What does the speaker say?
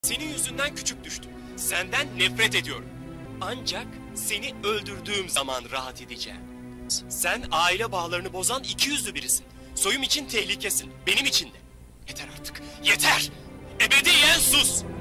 Senin yüzünden küçük düştüm. Senden nefret ediyorum. Ancak seni öldürdüğüm zaman rahat edeceğim. Sen aile bağlarını bozan ikiyüzlü birisin. Soyum için tehlikesin. Benim için de. Yeter artık. Yeter! Ebediyen sus!